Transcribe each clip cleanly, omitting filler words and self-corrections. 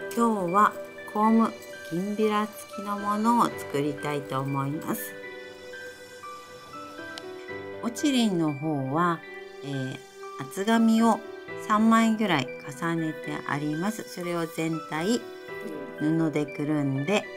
今日はコーム銀ビラ付きのものを作りたいと思います。おちりんの方は、厚紙を3枚ぐらい重ねてあります。それを全体布でくるんで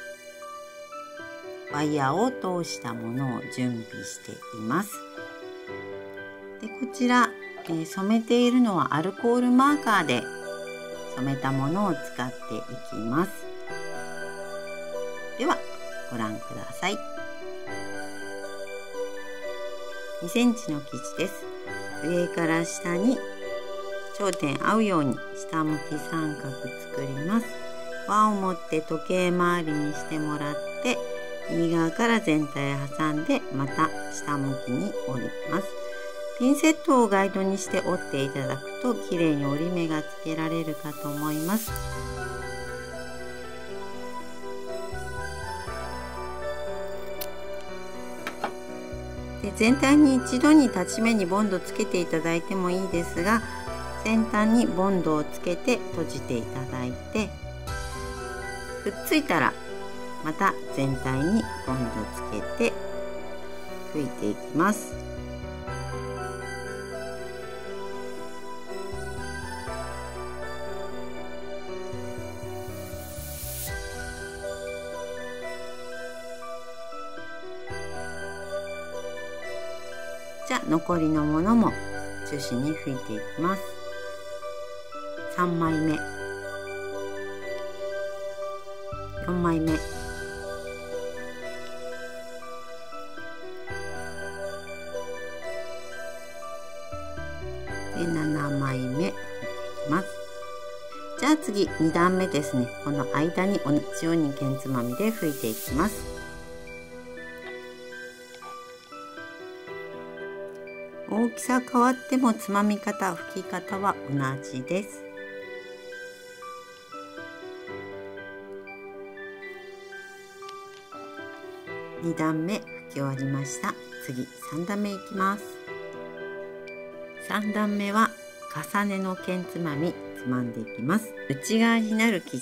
ワイヤーを通したものを準備しています。でこちら、染めているのはアルコールマーカーで染めたものを使っていきます。ではご覧ください。2センチの生地です。上から下に頂点合うように下向き三角作ります。輪を持って時計回りにしてもらって右側から全体挟んでまた下向きに折ります。ピンセットをガイドにして折っていただくときれいに折り目がつけられるかと思います。で全体に一度に立ち目にボンドつけていただいてもいいですが、先端にボンドをつけて閉じていただいて、くっついたらまた全体にボンドつけて拭いていきます。じゃあ残りのものも中心に拭いていきます。3枚目、4枚目、で7枚目拭いていきます。じゃあ次2段目ですね。この間に同じように剣つまみで拭いていきます。大きさ変わってもつまみ方、拭き方は同じです。2段目拭き終わりました。次3段目いきます。3段目は重ねの剣つまみつまんでいきます。内側になる生地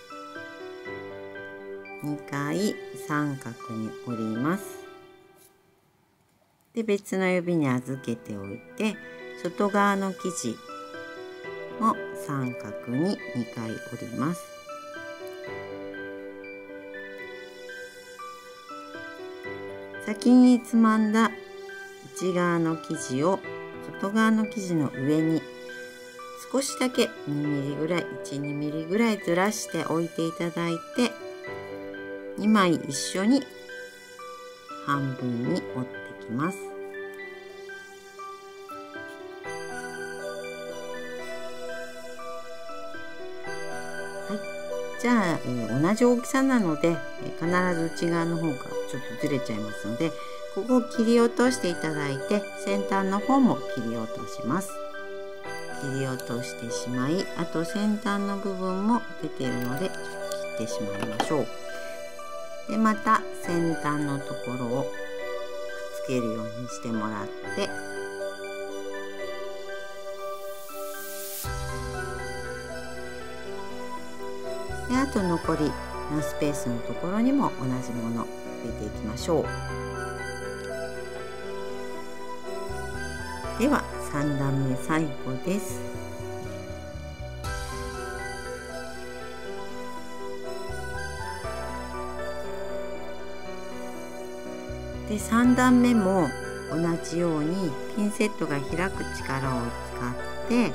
2回三角に折ります。で別の指に預けておいて、外側の生地も三角に2回折ります。先につまんだ内側の生地を外側の生地の上に少しだけ2ミリぐらい 1,2 ミリぐらいずらして置いていただいて、2枚一緒に半分に折ってきます。じゃあ、同じ大きさなので必ず内側の方がちょっとずれちゃいますので、ここを切り落としていただいて先端の方も切り落とします。切り落としてしまい、あと先端の部分も出ているので切ってしまいましょう。でまた先端のところをくっつけるようにしてもらって、であと残りのスペースのところにも同じもの拭いていきましょう。では3段目最後です。で3段目も同じようにピンセットが開く力を使って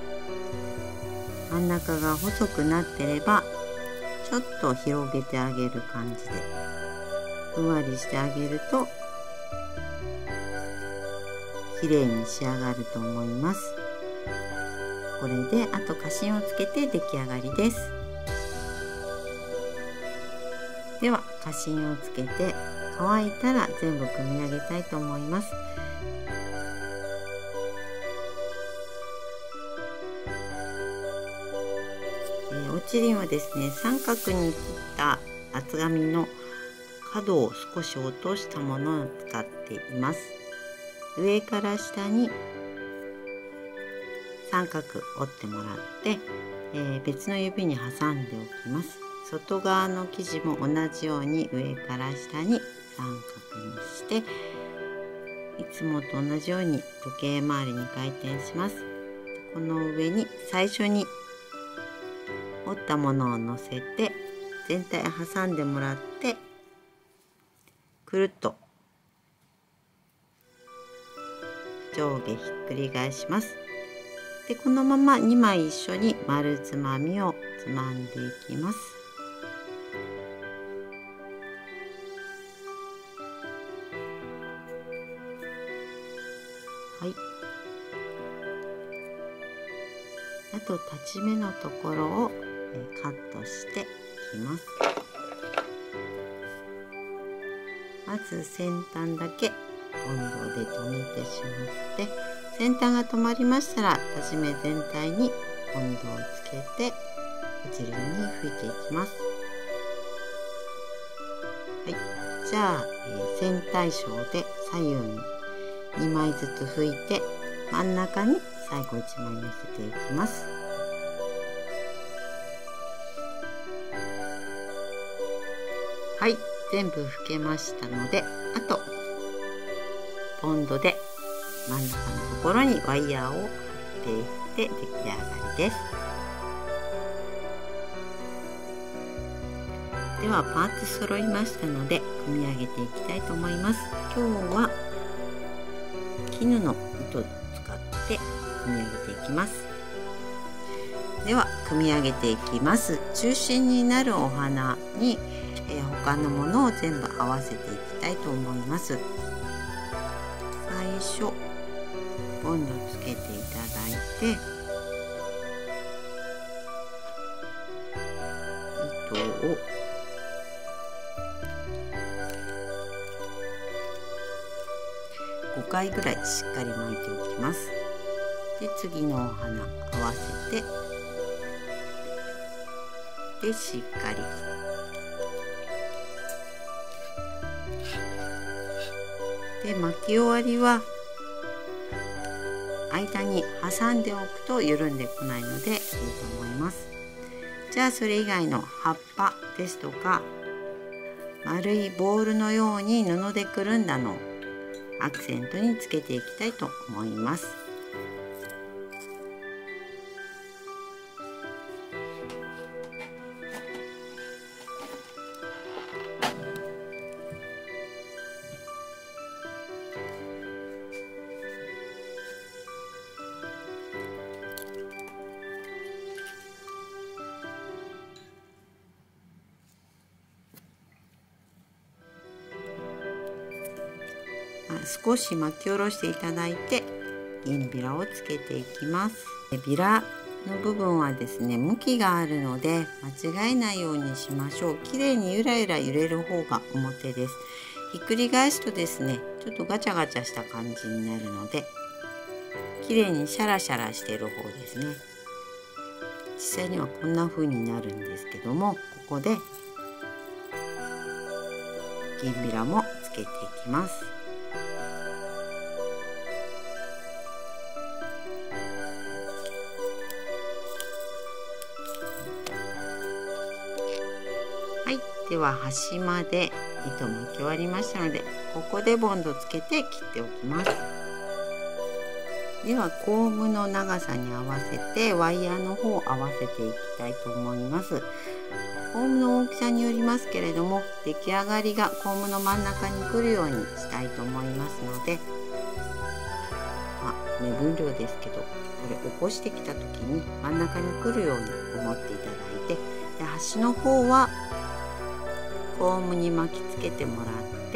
真ん中が細くなってればちょっと広げてあげる感じでふんわりしてあげると綺麗に仕上がると思います。これであとカシンをつけて出来上がりです。ではカシンをつけて乾いたら全部組み上げたいと思います。おちりんはですね、三角に切った厚紙の角を少し落としたものを使っています。上から下に三角折ってもらって、別の指に挟んでおきます。外側の生地も同じように上から下に三角にして、いつもと同じように時計回りに回転します。この上に最初に折ったものを乗せて全体挟んでもらって、くるっと上下ひっくり返します。でこのまま2枚一緒に丸つまみをつまんでいきます。はい。あと立ち目のところをカットしていきます。まず先端だけ温度で止めてしまって、先端が止まりましたら立ち目全体に温度をつけて一輪に拭いていきます。はい、じゃあ、線対称で左右に2枚ずつ拭いて真ん中に最後1枚乗せていきます。はい、全部拭けましたので、あとボンドで真ん中のところにワイヤーを貼っていって出来上がりです。ではパーツ揃いましたので組み上げていきたいと思います。今日は絹の糸を使って組み上げていきます。では組み上げていきます。中心になるお花に、他のものを全部合わせていきたいと思います。最初ボンドつけていただいて、糸を5回ぐらいしっかり巻いておきます。で次のお花合わせて、でしっかりで巻き終わりは間に挟んでおくと緩んでこないのでいいと思います。じゃあそれ以外の葉っぱですとか丸いボールのように布でくるんだのをアクセントにつけていきたいと思います。少し巻き下ろしていただいて銀ビラをつけていきます。ビラの部分はですね、向きがあるので間違えないようにしましょう。綺麗にゆらゆら揺れる方が表です。ひっくり返すとですね、ちょっとガチャガチャした感じになるので綺麗にシャラシャラしている方ですね。実際にはこんな風になるんですけども、ここで銀ビラもつけていきます。はい、では端まで糸巻き終わりましたので、ここでボンドつけて切っておきます。ではコームの長さに合わせてワイヤーの方を合わせていきたいと思います。コームの大きさによりますけれども、出来上がりがコームの真ん中に来るようにしたいと思いますので、目分量ですけど、これ起こしてきた時に真ん中に来るように思っていただいて、で端の方はコームに巻きつけてもらって、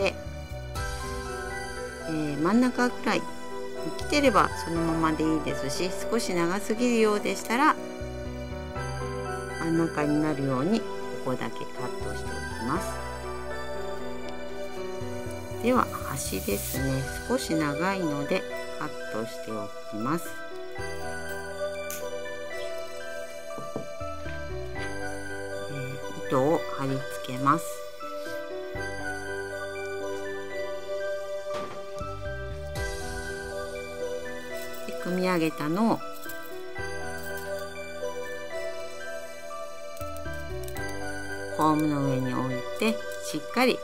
真ん中くらい来てればそのままでいいですし、少し長すぎるようでしたら真ん中になるようにここだけカットしておきます。では端ですね、少し長いのでカットしておきます。糸を貼り付けます。組み上げたのをコームの上に置いてしっかり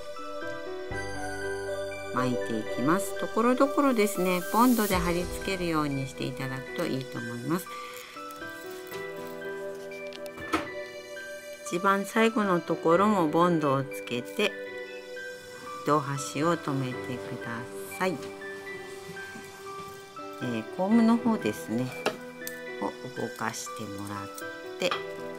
巻いていきます。ところどころですね、ボンドで貼り付けるようにしていただくといいと思います。一番最後のところもボンドをつけて糸端を留めてください。コームの方ですねを動かしてもらって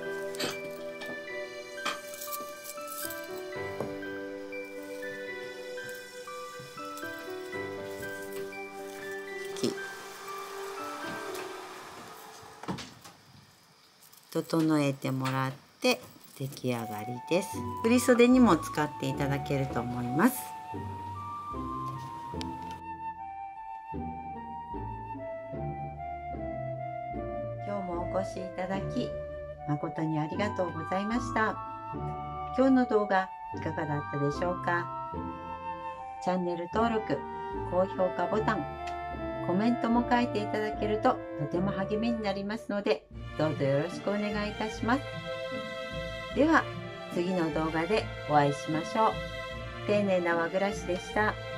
整えてもらって出来上がりです。振り袖にも使っていただけると思います。今日もお越しいただき誠にありがとうございました。今日の動画いかがだったでしょうか。チャンネル登録、高評価ボタン、コメントも書いていただけるととても励みになりますので、どうぞよろしくお願いいたします。では次の動画でお会いしましょう。丁寧な和暮らしでした。